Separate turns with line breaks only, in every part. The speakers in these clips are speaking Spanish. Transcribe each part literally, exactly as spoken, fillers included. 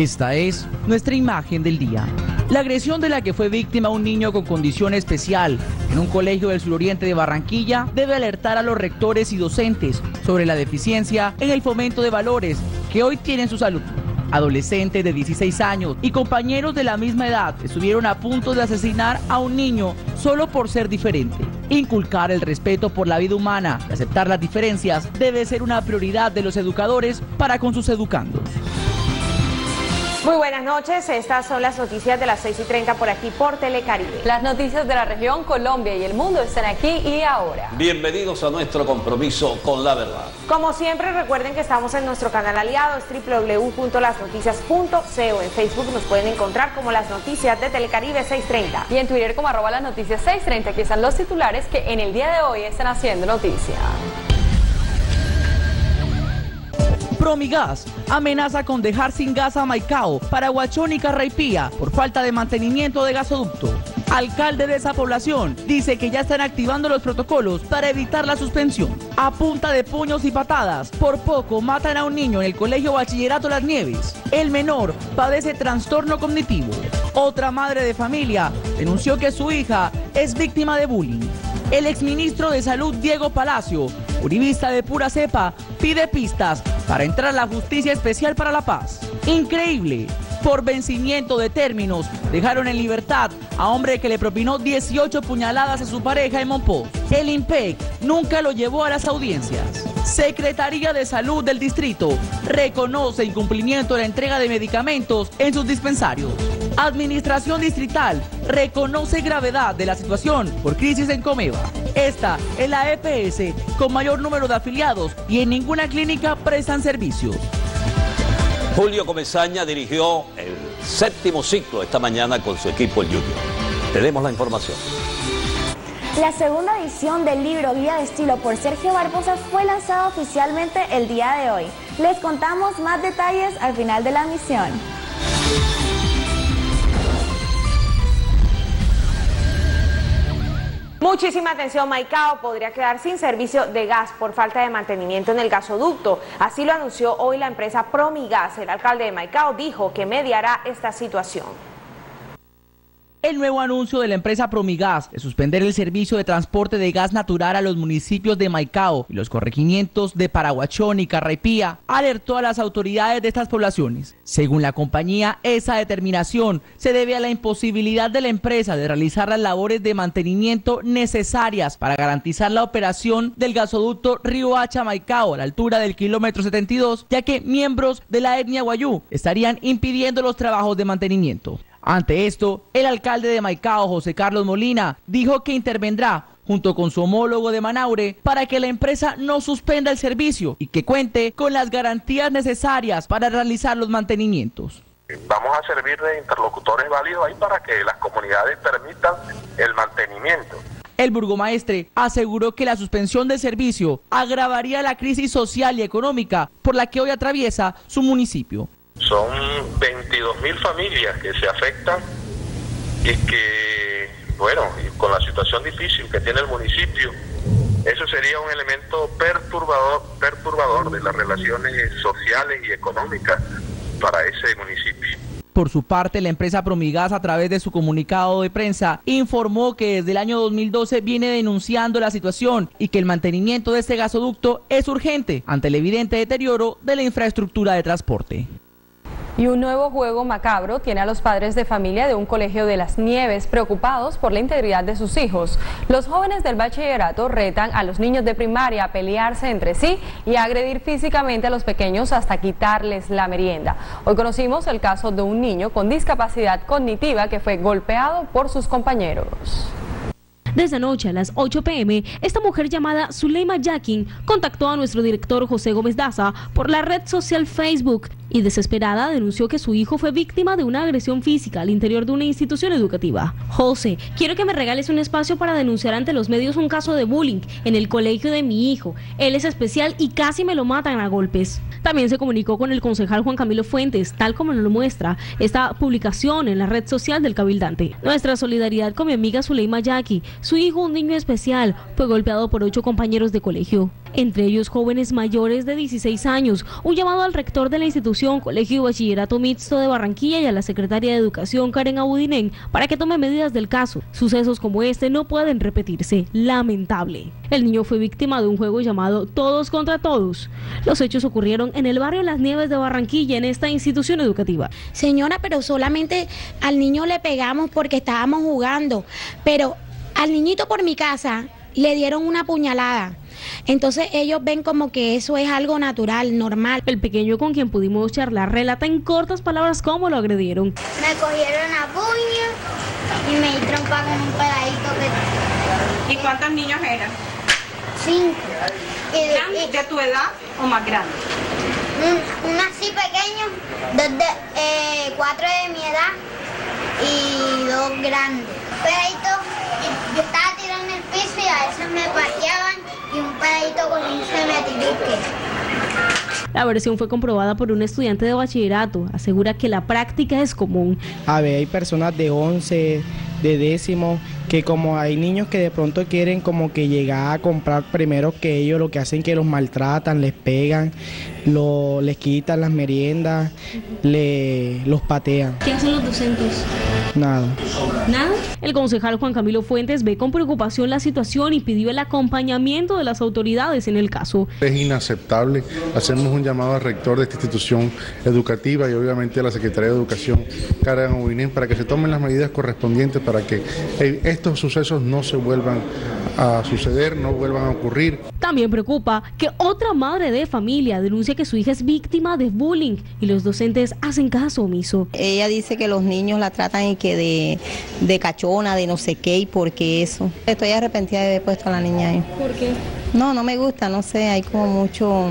Esta es nuestra imagen del día. La agresión de la que fue víctima un niño con condición especial en un colegio del suroriente de Barranquilla debe alertar a los rectores y docentes sobre la deficiencia en el fomento de valores que hoy tienen sus alumnos. Adolescentes de dieciséis años y compañeros de la misma edad estuvieron a punto de asesinar a un niño solo por ser diferente. Inculcar el respeto por la vida humana y aceptar las diferencias debe ser una prioridad de los educadores para con sus educandos.
Muy buenas noches, estas son las noticias de las seis y treinta por aquí por Telecaribe.
Las noticias de la región, Colombia y el mundo están aquí y ahora.
Bienvenidos a nuestro compromiso con la verdad.
Como siempre, recuerden que estamos en nuestro canal aliado, es doble u doble u doble u punto las noticias punto co. En Facebook nos pueden encontrar como Las Noticias de Telecaribe seiscientos treinta.
Y en Twitter como arroba las noticias seiscientos treinta, que están los titulares que en el día de hoy están haciendo noticia.
Promigas amenaza con dejar sin gas a Maicao, Paraguachón y Carraipía por falta de mantenimiento de gasoducto. Alcalde de esa población dice que ya están activando los protocolos para evitar la suspensión. A punta de puños y patadas, por poco matan a un niño en el colegio Bachillerato Las Nieves. El menor padece trastorno cognitivo. Otra madre de familia denunció que su hija es víctima de bullying. El exministro de Salud Diego Palacio, uribista de pura cepa, pide pistas para entrar a la Justicia Especial para la Paz. Increíble. Por vencimiento de términos, dejaron en libertad a hombre que le propinó dieciocho puñaladas a su pareja en Monpós. El IMPEC nunca lo llevó a las audiencias. Secretaría de Salud del Distrito reconoce incumplimiento de la entrega de medicamentos en sus dispensarios. Administración Distrital reconoce gravedad de la situación por crisis en Comeva. Esta es la E P S con mayor número de afiliados y en ninguna clínica prestan servicios.
Julio Comesaña dirigió el séptimo ciclo esta mañana con su equipo el Junior. Tenemos la información.
La segunda edición del libro Guía de Estilo por Sergio Barbosa fue lanzada oficialmente el día de hoy. Les contamos más detalles al final de la emisión.
Muchísima atención, Maicao podría quedar sin servicio de gas por falta de mantenimiento en el gasoducto. Así lo anunció hoy la empresa Promigas. El alcalde de Maicao dijo que mediará esta situación.
El nuevo anuncio de la empresa Promigas de suspender el servicio de transporte de gas natural a los municipios de Maicao y los corregimientos de Paraguachón y Carraipía alertó a las autoridades de estas poblaciones. Según la compañía, esa determinación se debe a la imposibilidad de la empresa de realizar las labores de mantenimiento necesarias para garantizar la operación del gasoducto Río Hacha Maicao a la altura del kilómetro setenta y dos, ya que miembros de la etnia guayú estarían impidiendo los trabajos de mantenimiento. Ante esto, el alcalde de Maicao, José Carlos Molina, dijo que intervendrá junto con su homólogo de Manaure para que la empresa no suspenda el servicio y que cuente con las garantías necesarias para realizar los mantenimientos.
Vamos a servir de interlocutores válidos ahí para que las comunidades permitan el mantenimiento.
El burgomaestre aseguró que la suspensión del servicio agravaría la crisis social y económica por la que hoy atraviesa su municipio.
Son veintidós mil familias que se afectan y que, bueno, y con la situación difícil que tiene el municipio, eso sería un elemento perturbador, perturbador de las relaciones sociales y económicas para ese municipio.
Por su parte, la empresa Promigas, a través de su comunicado de prensa, informó que desde el año dos mil doce viene denunciando la situación y que el mantenimiento de este gasoducto es urgente ante el evidente deterioro de la infraestructura de transporte.
Y un nuevo juego macabro tiene a los padres de familia de un colegio de Las Nieves preocupados por la integridad de sus hijos. Los jóvenes del bachillerato retan a los niños de primaria a pelearse entre sí y a agredir físicamente a los pequeños hasta quitarles la merienda. Hoy conocimos el caso de un niño con discapacidad cognitiva que fue golpeado por sus compañeros.
Desde anoche a las ocho pe eme, esta mujer llamada Zuleima Yakin contactó a nuestro director José Gómez Daza por la red social Facebook y desesperada denunció que su hijo fue víctima de una agresión física al interior de una institución educativa. José, quiero que me regales un espacio para denunciar ante los medios un caso de bullying en el colegio de mi hijo. Él es especial y casi me lo matan a golpes. También se comunicó con el concejal Juan Camilo Fuentes, tal como nos lo muestra esta publicación en la red social del cabildante. Nuestra solidaridad con mi amiga Zuleima Yaqui. Su hijo, un niño especial, fue golpeado por ocho compañeros de colegio. entre ellos jóvenes mayores de dieciséis años. Un llamado al rector de la institución Colegio y Bachillerato Mixto de Barranquilla y a la secretaria de Educación Karen Abudinen para que tome medidas del caso. Sucesos como este no pueden repetirse. Lamentable. El niño fue víctima de un juego llamado Todos contra Todos. Los hechos ocurrieron en el barrio Las Nieves de Barranquilla, en esta institución educativa.
Señora, pero solamente al niño le pegamos porque estábamos jugando, pero al niñito por mi casa le dieron una puñalada. Entonces ellos ven como que eso es algo natural, normal.
El pequeño con quien pudimos charlar relata en cortas palabras cómo lo agredieron.
Me cogieron a puño y me di trompa con un pedadito que...
¿Y cuántos niños eran?
Cinco.
Y, y, ¿De tu edad o más grande?
Un, un así pequeño, dos de, eh, cuatro de mi edad y dos grandes. Pedadito, yo estaba tirando en el piso y a veces me pateaban y un pedadito con un cemetrique.
La versión fue comprobada por un estudiante de bachillerato. Asegura que la práctica es común.
A ver, hay personas de once, de décimo, que como hay niños que de pronto quieren como que llegar a comprar primero que ellos, lo que hacen es que los maltratan, les pegan, lo, les quitan las meriendas, le, los patean.
¿Qué hacen los docentes?
Nada.
¿Nada? El concejal Juan Camilo Fuentes ve con preocupación la situación y pidió el acompañamiento de las autoridades en el caso.
Es inaceptable. Hacemos un llamado al rector de esta institución educativa y obviamente a la Secretaría de Educación, Karen Abudinen, para que se tomen las medidas correspondientes para que estos sucesos no se vuelvan a suceder, no vuelvan a ocurrir.
También preocupa que otra madre de familia denuncia que su hija es víctima de bullying y los docentes hacen caso omiso.
Ella dice que los niños la tratan y que de, de cachona, de no sé qué, y por qué eso. Estoy arrepentida de haber puesto a la niña ahí.
¿Por qué?
No, no me gusta, no sé, hay como mucho...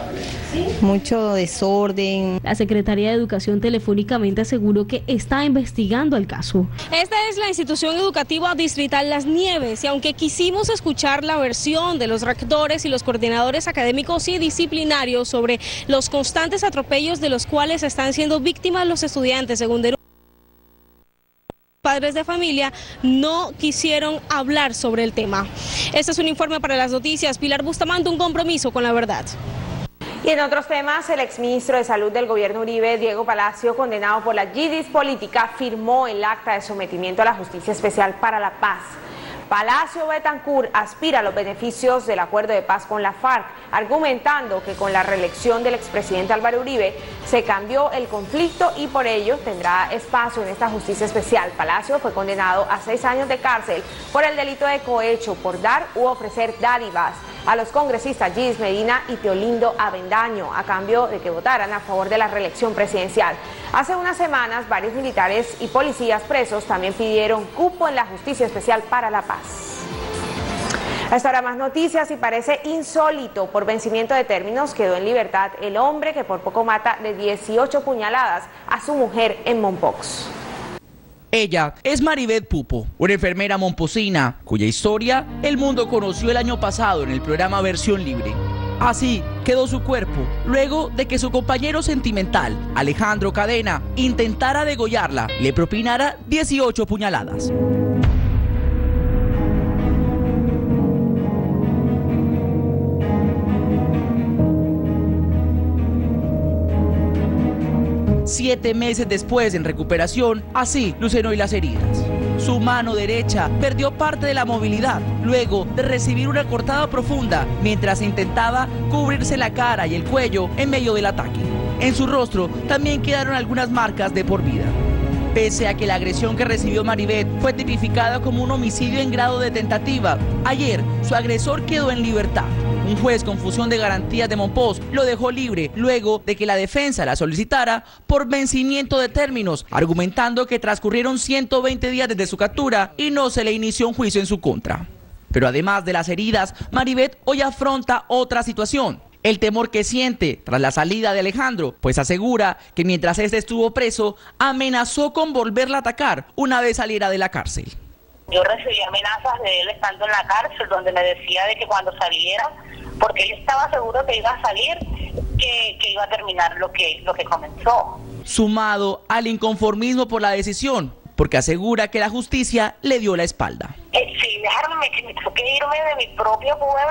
mucho desorden.
La Secretaría de Educación telefónicamente aseguró que está investigando el caso.
Esta es la institución educativa distrital Las Nieves y aunque quisimos escuchar la versión de los rectores y los coordinadores académicos y disciplinarios sobre los constantes atropellos de los cuales están siendo víctimas los estudiantes, según denuncias padres de familia, no quisieron hablar sobre el tema. Este es un informe para las noticias. Pilar Bustamante, un compromiso con la verdad.
Y en otros temas, el exministro de Salud del gobierno Uribe, Diego Palacio, condenado por la yidis política, firmó el acta de sometimiento a la Justicia Especial para la Paz. Palacio Betancur aspira a los beneficios del acuerdo de paz con la FARC, argumentando que con la reelección del expresidente Álvaro Uribe se cambió el conflicto y por ello tendrá espacio en esta justicia especial. Palacio fue condenado a seis años de cárcel por el delito de cohecho por dar u ofrecer dádivas a los congresistas Gis Medina y Teolindo Avendaño a cambio de que votaran a favor de la reelección presidencial. Hace unas semanas, varios militares y policías presos también pidieron cupo en la Justicia Especial para la Paz. Hasta ahora más noticias y parece insólito. Por vencimiento de términos quedó en libertad el hombre que por poco mata de dieciocho puñaladas a su mujer en Mompox.
Ella es Maribeth Pupo, una enfermera momposina, cuya historia el mundo conoció el año pasado en el programa Versión Libre. Así quedó su cuerpo, luego de que su compañero sentimental, Alejandro Cadena, intentara degollarla, le propinara dieciocho puñaladas. Siete meses después, en recuperación, así lucen hoy las heridas. Su mano derecha perdió parte de la movilidad luego de recibir una cortada profunda mientras intentaba cubrirse la cara y el cuello en medio del ataque. En su rostro también quedaron algunas marcas de por vida. Pese a que la agresión que recibió Maribeth fue tipificada como un homicidio en grado de tentativa, ayer su agresor quedó en libertad. Un juez con fusión de garantías de Mompox lo dejó libre luego de que la defensa la solicitara por vencimiento de términos, argumentando que transcurrieron ciento veinte días desde su captura y no se le inició un juicio en su contra. Pero además de las heridas, Maribeth hoy afronta otra situación. El temor que siente tras la salida de Alejandro, pues asegura que mientras este estuvo preso, amenazó con volverla a atacar una vez saliera de la cárcel.
Yo recibí amenazas de él estando en la cárcel, donde me decía de que cuando saliera, porque él estaba seguro que iba a salir, que, que iba a terminar lo que, lo que comenzó.
Sumado al inconformismo por la decisión, porque asegura que la justicia le dio la espalda.
Eh, sí, dejarme, que me tuve que irme de mi propio pueblo,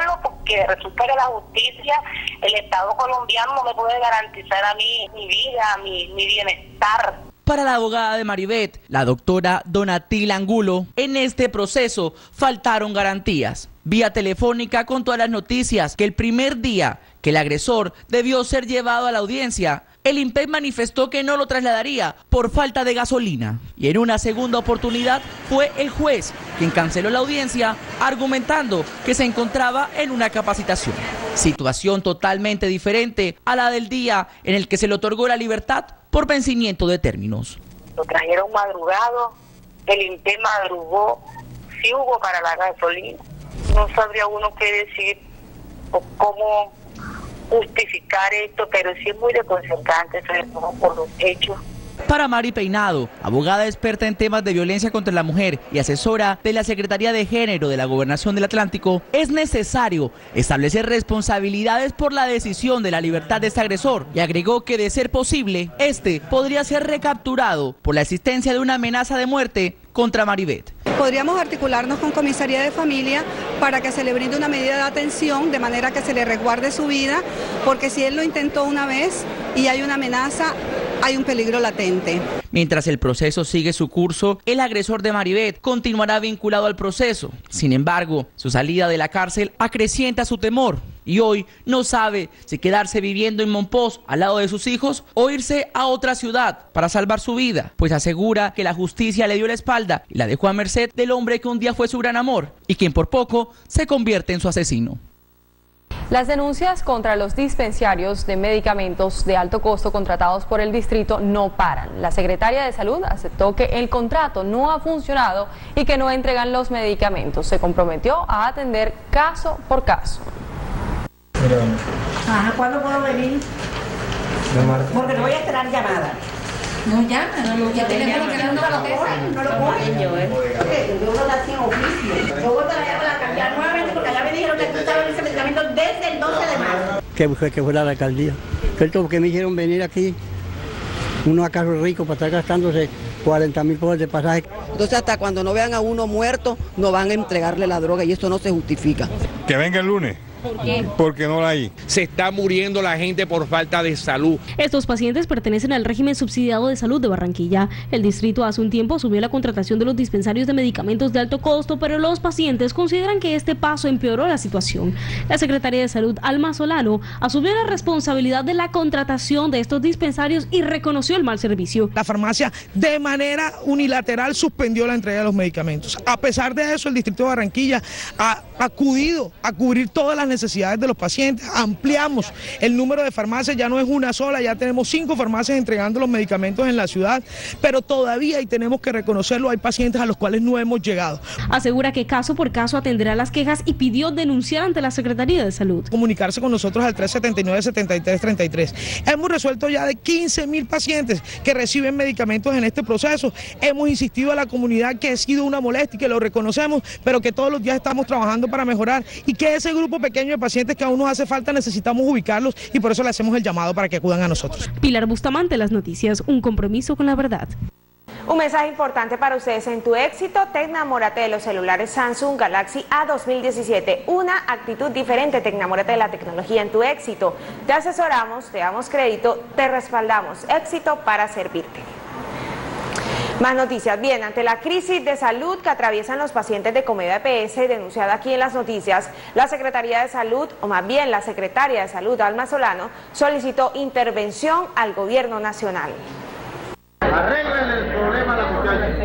porque resulta que la justicia, el Estado colombiano no me puede garantizar a mí mi vida, mi, mi bienestar.
Para la abogada de Maribeth, la doctora Donatila Angulo, en este proceso faltaron garantías. Vía telefónica con todas las noticias que el primer día que el agresor debió ser llevado a la audiencia, el IMPEC manifestó que no lo trasladaría por falta de gasolina. Y en una segunda oportunidad fue el juez quien canceló la audiencia argumentando que se encontraba en una capacitación. Situación totalmente diferente a la del día en el que se le otorgó la libertad por vencimiento de términos.
Lo trajeron madrugado, el IMPEC madrugó, sí hubo para la gasolina. No sabría uno qué decir o cómo justificar esto, pero sí es muy desconcertante, sobre todo por los hechos.
Para Mari Peinado, abogada experta en temas de violencia contra la mujer y asesora de la Secretaría de Género de la Gobernación del Atlántico, es necesario establecer responsabilidades por la decisión de la libertad de este agresor y agregó que de ser posible, este podría ser recapturado por la existencia de una amenaza de muerte contra Maribeth.
Podríamos articularnos con Comisaría de Familia para que se le brinde una medida de atención de manera que se le resguarde su vida, porque si él lo intentó una vez y hay una amenaza, hay un peligro latente.
Mientras el proceso sigue su curso, el agresor de Maribeth continuará vinculado al proceso. Sin embargo, su salida de la cárcel acrecienta su temor y hoy no sabe si quedarse viviendo en Monpós al lado de sus hijos o irse a otra ciudad para salvar su vida, pues asegura que la justicia le dio la espalda y la dejó a merced del hombre que un día fue su gran amor y quien por poco se convierte en su asesino.
Las denuncias contra los dispensarios de medicamentos de alto costo contratados por el distrito no paran. La secretaria de Salud aceptó que el contrato no ha funcionado y que no entregan los medicamentos. Se comprometió a atender caso por caso.
Ajá, ¿cuándo puedo venir? Porque no voy a esperar llamada.
No llama, no, ya tenemos que no lo
cogen, no lo cogen. Yo no la hacía oficio. Yo voy para cambiar nuevamente porque allá me dijeron que tú estabas en ese medicamento desde el doce de marzo.
Que fue que fue la alcaldía. Que me hicieron venir aquí, uno a carro rico para estar gastándose cuarenta mil pesos de pasaje.
Entonces hasta cuando no vean a uno muerto, no van a entregarle la droga y esto no se justifica.
Que venga el lunes.
¿Por qué?
Porque no la hay.
Se está muriendo la gente por falta de salud.
Estos pacientes pertenecen al régimen subsidiado de salud de Barranquilla. El distrito hace un tiempo asumió la contratación de los dispensarios de medicamentos de alto costo, pero los pacientes consideran que este paso empeoró la situación. La secretaria de Salud, Alma Solano, asumió la responsabilidad de la contratación de estos dispensarios y reconoció el mal servicio.
La farmacia de manera unilateral suspendió la entrega de los medicamentos. A pesar de eso, el distrito de Barranquilla ha acudido a cubrir todas las necesidades de los pacientes. Ampliamos el número de farmacias, ya no es una sola, ya tenemos cinco farmacias entregando los medicamentos en la ciudad, pero todavía, y tenemos que reconocerlo, hay pacientes a los cuales no hemos llegado.
Asegura que caso por caso atenderá las quejas y pidió denunciar ante la Secretaría de Salud.
Comunicarse con nosotros al tres setenta y nueve, setenta y tres treinta y tres. Hemos resuelto ya de quince mil pacientes que reciben medicamentos en este proceso. Hemos insistido a la comunidad que ha sido una molestia y que lo reconocemos, pero que todos los días estamos trabajando para mejorar y que ese grupo pequeño de pacientes que aún nos hace falta necesitamos ubicarlos y por eso le hacemos el llamado para que acudan a nosotros.
Pilar Bustamante, Las Noticias, un compromiso con la verdad.
Un mensaje importante para ustedes en tu éxito. Tecnamórate de los celulares Samsung Galaxy A dos mil diecisiete. Una actitud diferente. Tecnamórate de la tecnología en tu éxito. Te asesoramos, te damos crédito, te respaldamos. Éxito para servirte. Más noticias. Bien, ante la crisis de salud que atraviesan los pacientes de Comeva E P S, denunciada aquí en Las Noticias, la Secretaría de Salud, o más bien la Secretaria de Salud, Alma Solano, solicitó intervención al Gobierno Nacional.
Arreglen el problema a la muchacha.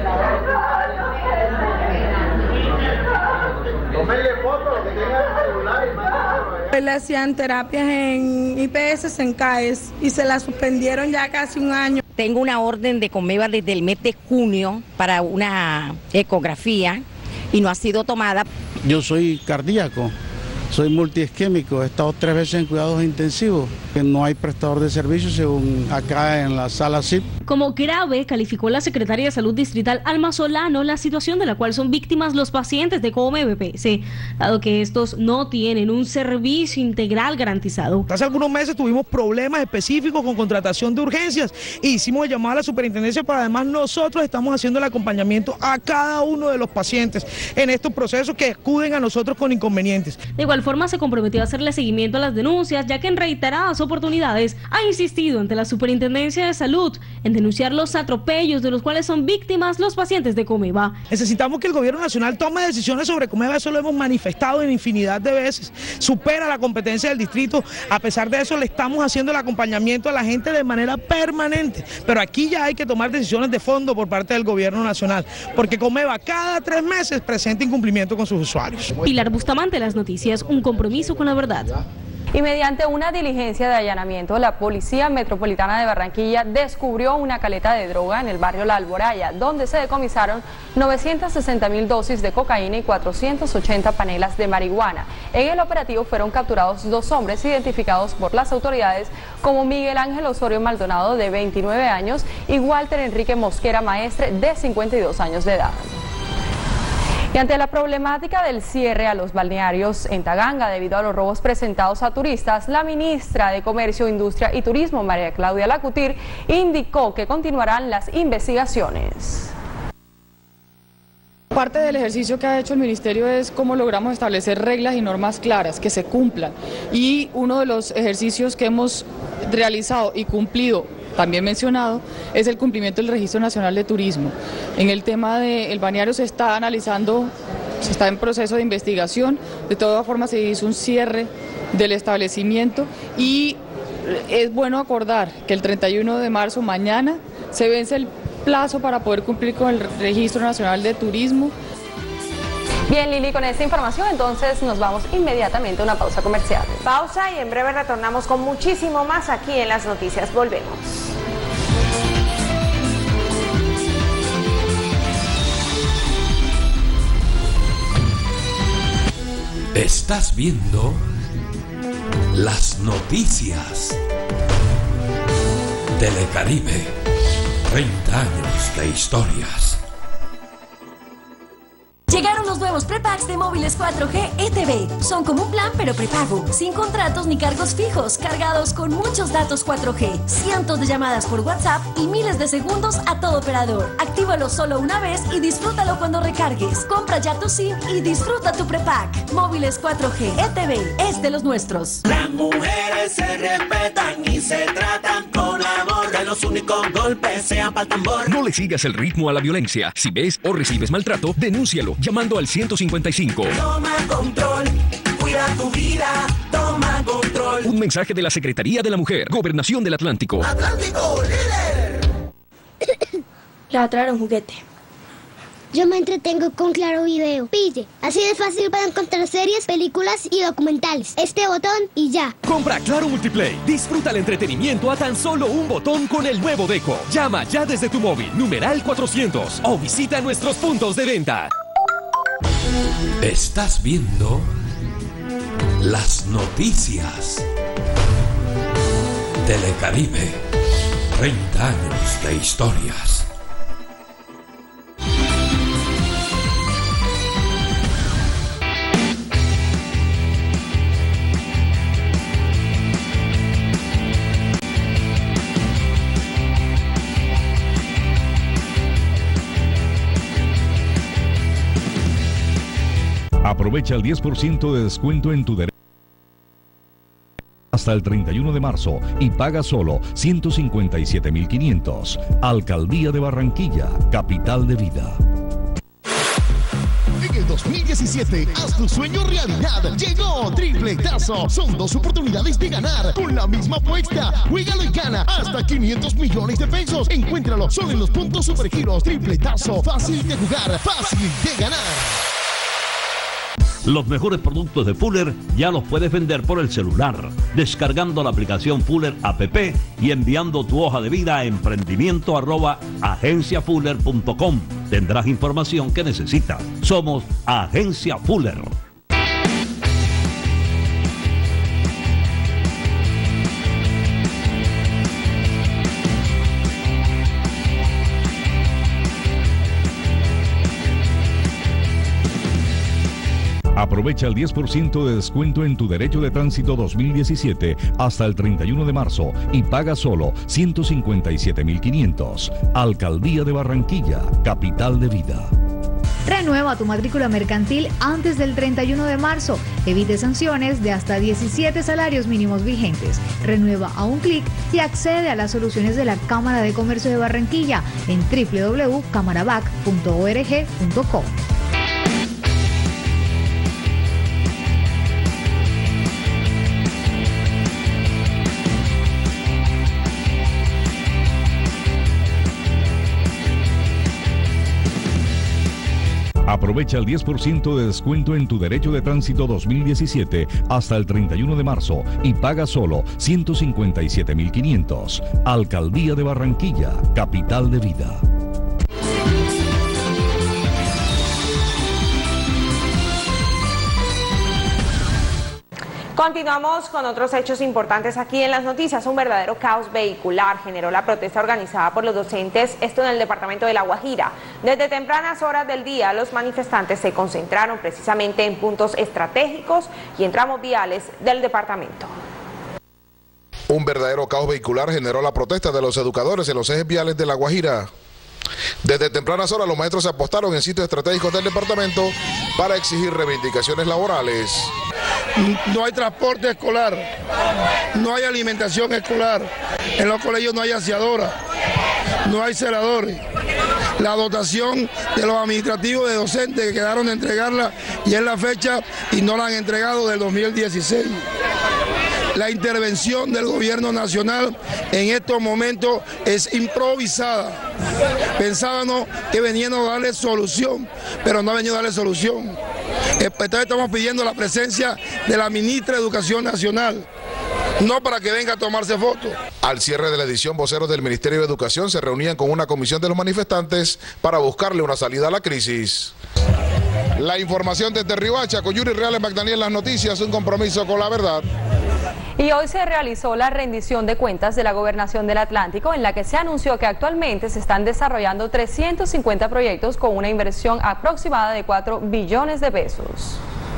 Tómenle fotos, lo que tengan en el celular y manden.
Le hacían terapias en I P S, en C A E S, y se la suspendieron ya casi un año.
Tengo una orden de Comeva desde el mes de junio para una ecografía y no ha sido tomada.
Yo soy cardíaco, soy multiisquémico, he estado tres veces en cuidados intensivos, que no hay prestador de servicios según acá en la sala C I P.
Como grave calificó la Secretaria de Salud Distrital Alma Solano la situación de la cual son víctimas los pacientes de Comeva E P S, dado que estos no tienen un servicio integral garantizado.
Hace algunos meses tuvimos problemas específicos con contratación de urgencias e hicimos el llamado a la superintendencia, pero además nosotros estamos haciendo el acompañamiento a cada uno de los pacientes en estos procesos que acuden a nosotros con inconvenientes.
De igual igual forma se comprometió a hacerle seguimiento a las denuncias, ya que en reiteradas oportunidades ha insistido ante la Superintendencia de Salud en denunciar los atropellos de los cuales son víctimas los pacientes de Comeva.
Necesitamos que el gobierno nacional tome decisiones sobre Comeva, eso lo hemos manifestado en infinidad de veces. Supera la competencia del distrito, a pesar de eso le estamos haciendo el acompañamiento a la gente de manera permanente, pero aquí ya hay que tomar decisiones de fondo por parte del gobierno nacional, porque Comeva cada tres meses presenta incumplimiento con sus usuarios.
Pilar Bustamante, Las Noticias, un compromiso con la verdad.
Y mediante una diligencia de allanamiento, la Policía Metropolitana de Barranquilla descubrió una caleta de droga en el barrio La Alboraya, donde se decomisaron novecientas sesenta mil dosis de cocaína y cuatrocientas ochenta panelas de marihuana. En el operativo fueron capturados dos hombres identificados por las autoridades como Miguel Ángel Osorio Maldonado, de veintinueve años, y Walter Enrique Mosquera Maestre, de cincuenta y dos años de edad. Y ante la problemática del cierre a los balnearios en Taganga debido a los robos presentados a turistas, la ministra de Comercio, Industria y Turismo, María Claudia Lacutir, indicó que continuarán las investigaciones.
Parte del ejercicio que ha hecho el Ministerio es cómo logramos establecer reglas y normas claras que se cumplan, y uno de los ejercicios que hemos realizado y cumplido, también mencionado, es el cumplimiento del Registro Nacional de Turismo. En el tema del balneario se está analizando, se está en proceso de investigación, de todas formas se hizo un cierre del establecimiento y es bueno acordar que el treinta y uno de marzo, mañana, se vence el plazo para poder cumplir con el Registro Nacional de Turismo.
Bien, Lili, con esta información entonces nos vamos inmediatamente a una pausa comercial.
Pausa y en breve retornamos con muchísimo más aquí en Las Noticias. Volvemos.
Estás viendo Las Noticias. Telecaribe, treinta años de historias.
Llegaron los nuevos prepacks de móviles cuatro G E T V. Son como un plan pero prepago, sin contratos ni cargos fijos, cargados con muchos datos cuatro G, cientos de llamadas por WhatsApp y miles de segundos a todo operador. Actívalo solo una vez y disfrútalo cuando recargues. Compra ya tu SIM y disfruta tu prepack. Móviles cuatro G E T V es de los nuestros.
Las mujeres se respetan y se tratan con amor. De los únicos golpes sean pa'l tambor.
No le sigas el ritmo a la violencia. Si ves o recibes maltrato, denúncialo llamando al ciento cincuenta y cinco.
Toma control, cuida tu vida, toma control.
Un mensaje de la Secretaría de la Mujer, Gobernación del Atlántico.
Atlántico, líder.
Le va a traer un juguete.
Yo me entretengo con Claro Video. Pille, así de fácil para encontrar series, películas y documentales. Este botón y ya.
Compra Claro Multiplay. Disfruta el entretenimiento a tan solo un botón con el nuevo Deco. Llama ya desde tu móvil, numeral cuatrocientos, o visita nuestros puntos de venta.
Estás viendo Las Noticias. Telecaribe, treinta años de historias.
Aprovecha el diez por ciento de descuento en tu derecho hasta el treinta y uno de marzo y paga solo ciento cincuenta y siete mil quinientos. Alcaldía de Barranquilla, capital de vida.
En el dos mil diecisiete, haz tu sueño realidad. Llegó Tripletazo. Son dos oportunidades de ganar con la misma apuesta. Juégalo y gana hasta quinientos millones de pesos. Encuéntralo solo en los puntos Supergiros. Tripletazo. Fácil de jugar, fácil de ganar.
Los mejores productos de Fuller ya los puedes vender por el celular, descargando la aplicación Fuller app y enviando tu hoja de vida a emprendimiento arroba agencia fuller punto com. Tendrás información que necesitas. Somos Agencia Fuller.
Aprovecha el diez por ciento de descuento en tu derecho de tránsito dos mil diecisiete hasta el treinta y uno de marzo y paga solo ciento cincuenta y siete mil quinientos. Alcaldía de Barranquilla, capital de vida.
Renueva tu matrícula mercantil antes del treinta y uno de marzo. Evite sanciones de hasta diecisiete salarios mínimos vigentes. Renueva a un clic y accede a las soluciones de la Cámara de Comercio de Barranquilla en w w w punto camarabac punto org punto co.
Aprovecha el diez por ciento de descuento en tu derecho de tránsito dos mil diecisiete hasta el treinta y uno de marzo y paga solo ciento cincuenta y siete mil quinientos. Alcaldía de Barranquilla, capital de vida.
Continuamos con otros hechos importantes aquí en las noticias. Un verdadero caos vehicular generó la protesta organizada por los docentes, esto en el departamento de La Guajira. Desde tempranas horas del día, los manifestantes se concentraron precisamente en puntos estratégicos y en tramos viales del departamento.
Un verdadero caos vehicular generó la protesta de los educadores en los ejes viales de La Guajira. Desde tempranas horas los maestros se apostaron en sitios estratégicos del departamento para exigir reivindicaciones laborales.
No hay transporte escolar, no hay alimentación escolar, en los colegios no hay aseadora, no hay celadores. La dotación de los administrativos de docentes que quedaron de entregarla y es la fecha y no la han entregado del dos mil dieciséis. La intervención del gobierno nacional en estos momentos es improvisada. Pensábamos que venían a darle solución, pero no ha venido a darle solución. Entonces estamos pidiendo la presencia de la ministra de Educación Nacional, no para que venga a tomarse fotos.
Al cierre de la edición, voceros del Ministerio de Educación se reunían con una comisión de los manifestantes para buscarle una salida a la crisis. La información desde Riohacha, con Yuri Reales Magdaniel, las noticias, un compromiso con la verdad.
Y hoy se realizó la rendición de cuentas de la Gobernación del Atlántico, en la que se anunció que actualmente se están desarrollando trescientos cincuenta proyectos con una inversión aproximada de cuatro billones de pesos.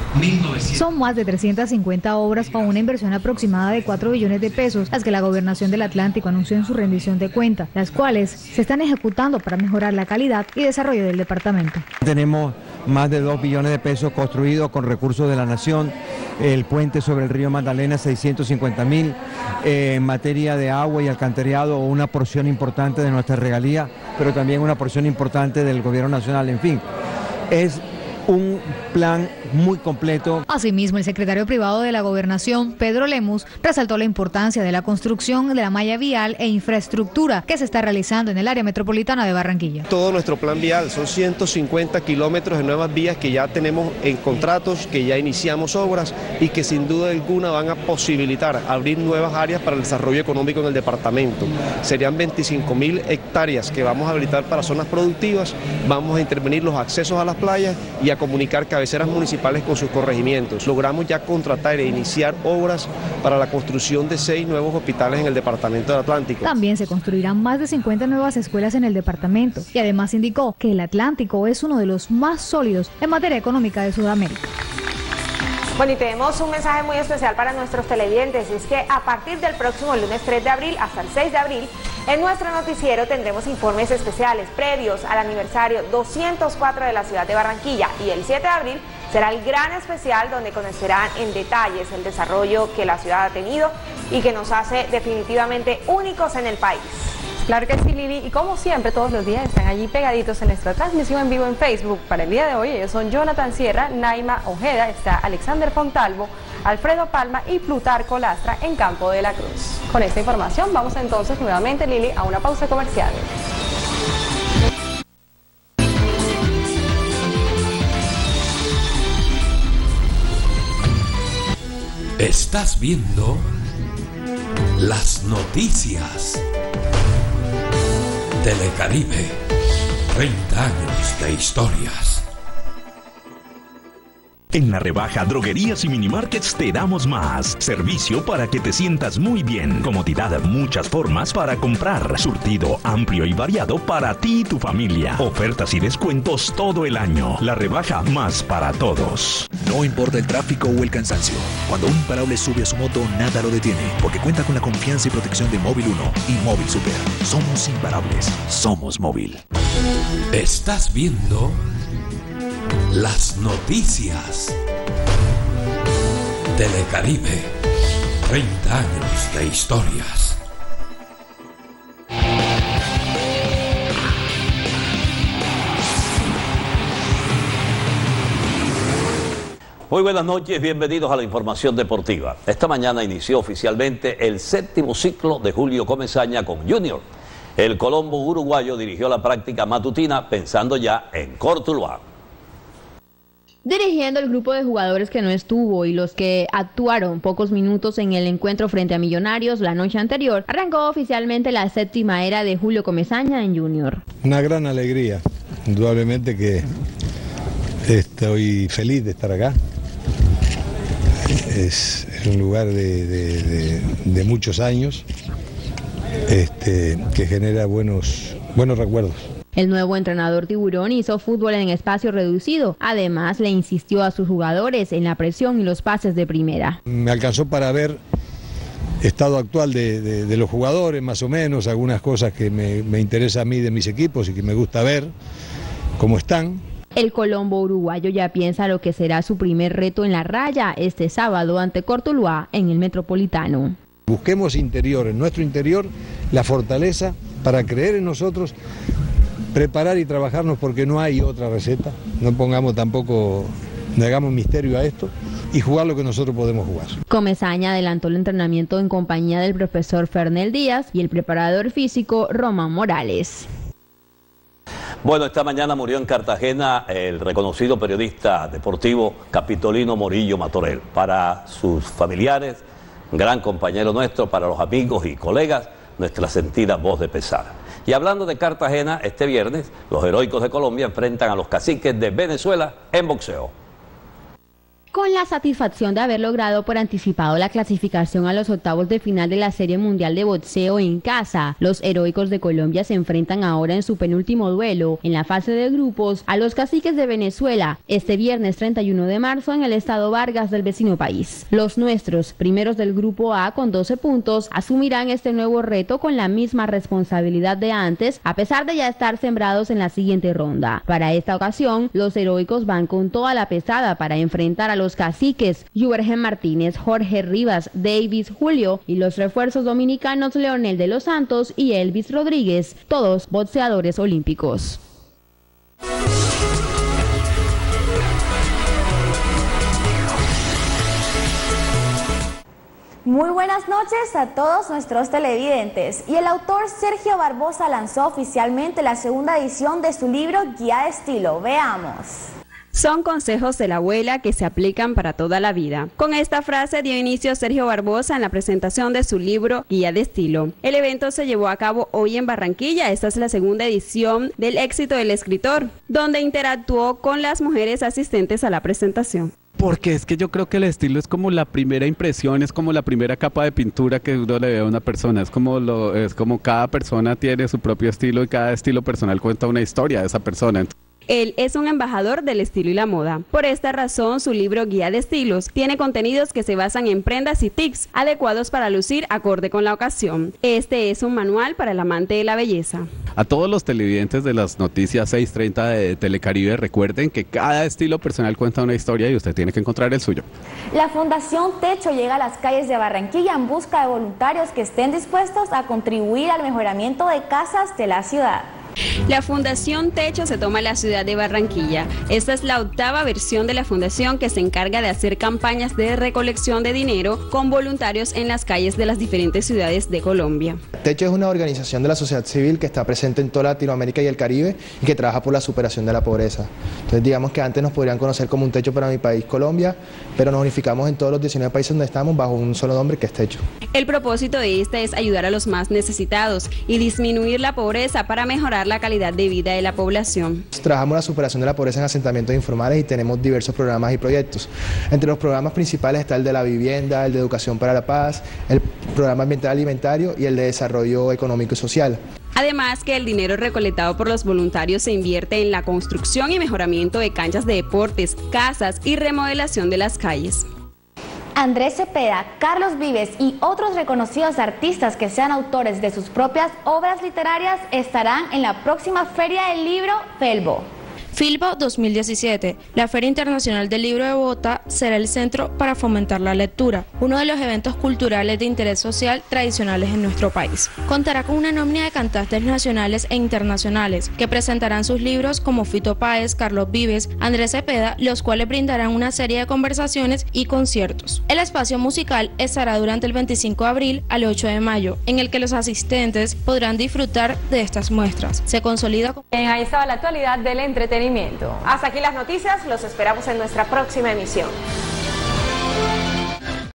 Son más de trescientas cincuenta obras con una inversión aproximada de cuatro billones de pesos, las que la Gobernación del Atlántico anunció en su rendición de cuentas, las cuales se están ejecutando para mejorar la calidad y desarrollo del departamento.
Tenemos más de dos billones de pesos construidos con recursos de la nación, el puente sobre el río Magdalena seiscientos cincuenta mil, eh, en materia de agua y alcantarillado una porción importante de nuestra regalía, pero también una porción importante del gobierno nacional, en fin, es un plan muy completo.
Asimismo, el secretario privado de la Gobernación, Pedro Lemus, resaltó la importancia de la construcción de la malla vial e infraestructura que se está realizando en el área metropolitana de Barranquilla.
Todo nuestro plan vial son ciento cincuenta kilómetros de nuevas vías que ya tenemos en contratos, que ya iniciamos obras y que sin duda alguna van a posibilitar abrir nuevas áreas para el desarrollo económico en el departamento. Serían veinticinco mil hectáreas que vamos a habilitar para zonas productivas, vamos a intervenir los accesos a las playas y a comunicar cabeceras municipales con sus corregimientos. Logramos ya contratar e iniciar obras para la construcción de seis nuevos hospitales en el departamento del Atlántico.
También se construirán más de cincuenta nuevas escuelas en el departamento y además indicó que el Atlántico es uno de los más sólidos en materia económica de Sudamérica.
Bueno, y tenemos un mensaje muy especial para nuestros televidentes, y es que a partir del próximo lunes tres de abril hasta el seis de abril, en nuestro noticiero tendremos informes especiales previos al aniversario doscientos cuatro de la ciudad de Barranquilla, y el siete de abril será el gran especial donde conocerán en detalles el desarrollo que la ciudad ha tenido y que nos hace definitivamente únicos en el país.
Claro que sí, Lili, y como siempre todos los días están allí pegaditos en nuestra transmisión en vivo en Facebook. Para el día de hoy ellos son Jonathan Sierra, Naima Ojeda, está Alexander Fontalvo, Alfredo Palma y Plutarco Lastra en Campo de la Cruz. Con esta información vamos entonces nuevamente, Lili, a una pausa comercial.
Estás viendo las noticias. Telecaribe, treinta años de historias.
En la rebaja Droguerías y Minimarkets te damos más. Servicio para que te sientas muy bien. Comodidad, muchas formas para comprar. Surtido amplio y variado para ti y tu familia. Ofertas y descuentos todo el año. La rebaja más para todos.
No importa el tráfico o el cansancio. Cuando un imparable sube a su moto, nada lo detiene. Porque cuenta con la confianza y protección de Móvil uno y Móvil Super. Somos imparables. Somos Móvil.
Estás viendo las noticias. Telecaribe, treinta años de historias.
Muy buenas noches, bienvenidos a la información deportiva. Esta mañana inició oficialmente el séptimo ciclo de Julio Comesaña con Junior. El Colombo uruguayo dirigió la práctica matutina pensando ya en Cortuluá.
Dirigiendo el grupo de jugadores que no estuvo y los que actuaron pocos minutos en el encuentro frente a Millonarios la noche anterior, arrancó oficialmente la séptima era de Julio Comesaña en Junior.
Una gran alegría, indudablemente que estoy feliz de estar acá. Es un lugar de, de, de, de muchos años este, que genera buenos, buenos recuerdos.
El nuevo entrenador tiburón hizo fútbol en espacio reducido. Además, le insistió a sus jugadores en la presión y los pases de primera.
Me alcanzó para ver estado actual de, de, de los jugadores, más o menos, algunas cosas que me, me interesa a mí de mis equipos y que me gusta ver cómo están.
El Colombo uruguayo ya piensa lo que será su primer reto en la raya este sábado ante Cortuluá en el Metropolitano.
Busquemos interior, en nuestro interior, la fortaleza para creer en nosotros, preparar y trabajarnos porque no hay otra receta. No pongamos tampoco, no hagamos misterio a esto y jugar lo que nosotros podemos jugar.
Comesaña adelantó el entrenamiento en compañía del profesor Fernel Díaz y el preparador físico Román Morales.
Bueno, esta mañana murió en Cartagena el reconocido periodista deportivo Capitolino Morillo Matorel. Para sus familiares, gran compañero nuestro, para los amigos y colegas, nuestra sentida voz de pesar. Y hablando de Cartagena, este viernes los heroicos de Colombia enfrentan a los caciques de Venezuela en boxeo.
Con la satisfacción de haber logrado por anticipado la clasificación a los octavos de final de la Serie Mundial de Boxeo en casa, los heroicos de Colombia se enfrentan ahora en su penúltimo duelo en la fase de grupos a los caciques de Venezuela este viernes treinta y uno de marzo en el estado Vargas del vecino país. Los nuestros, primeros del grupo A con doce puntos, asumirán este nuevo reto con la misma responsabilidad de antes, a pesar de ya estar sembrados en la siguiente ronda. Para esta ocasión, los heroicos van con toda la pesada para enfrentar a los caciques Juvergen Martínez, Jorge Rivas, Davis Julio y los refuerzos dominicanos Leonel de los Santos y Elvis Rodríguez, todos boxeadores olímpicos.
Muy buenas noches a todos nuestros televidentes. Y el autor Sergio Barbosa lanzó oficialmente la segunda edición de su libro Guía de Estilo. Veamos.
Son consejos de la abuela que se aplican para toda la vida. Con esta frase dio inicio Sergio Barbosa en la presentación de su libro Guía de Estilo. El evento se llevó a cabo hoy en Barranquilla. Esta es la segunda edición del éxito del escritor, donde interactuó con las mujeres asistentes a la presentación.
Porque es que yo creo que el estilo es como la primera impresión, es como la primera capa de pintura que uno le ve a una persona. Es como, lo, es como cada persona tiene su propio estilo y cada estilo personal cuenta una historia de esa persona.
Él es un embajador del estilo y la moda. Por esta razón, su libro Guía de Estilos tiene contenidos que se basan en prendas y tics adecuados para lucir acorde con la ocasión. Este es un manual para el amante de la belleza.
A todos los televidentes de las noticias seiscientos treinta de Telecaribe, recuerden que cada estilo personal cuenta una historia y usted tiene que encontrar el suyo.
La Fundación Techo llega a las calles de Barranquilla en busca de voluntarios que estén dispuestos a contribuir al mejoramiento de casas de la ciudad.
La Fundación Techo se toma la ciudad de Barranquilla. Esta es la octava versión de la fundación que se encarga de hacer campañas de recolección de dinero con voluntarios en las calles de las diferentes ciudades de Colombia.
Techo es una organización de la sociedad civil que está presente en toda Latinoamérica y el Caribe y que trabaja por la superación de la pobreza. Entonces digamos que antes nos podrían conocer como un techo para mi país, Colombia, pero nos unificamos en todos los diecinueve países donde estamos bajo un solo nombre que es Techo.
El propósito de esta es ayudar a los más necesitados y disminuir la pobreza para mejorar la calidad de vida de la población.
Trabajamos la superación de la pobreza en asentamientos informales y tenemos diversos programas y proyectos. Entre los programas principales está el de la vivienda, el de educación para la paz, el programa ambiental alimentario y el de desarrollo económico y social.
Además que el dinero recolectado por los voluntarios se invierte en la construcción y mejoramiento de canchas de deportes, casas y remodelación de las calles.
Andrés Cepeda, Carlos Vives y otros reconocidos artistas que sean autores de sus propias obras literarias estarán en la próxima Feria del Libro Felbo.
Filbo dos mil diecisiete. La Feria Internacional del Libro de Bogotá será el centro para fomentar la lectura, uno de los eventos culturales de interés social tradicionales en nuestro país. Contará con una nómina de cantantes nacionales e internacionales que presentarán sus libros como Fito Páez, Carlos Vives, Andrés Cepeda, los cuales brindarán una serie de conversaciones y conciertos. El espacio musical estará durante el veinticinco de abril al ocho de mayo, en el que los asistentes podrán disfrutar de estas muestras. Se consolida con...
Bien, ahí estaba la actualidad del entretenimiento.
Hasta aquí las noticias, los esperamos en nuestra próxima emisión.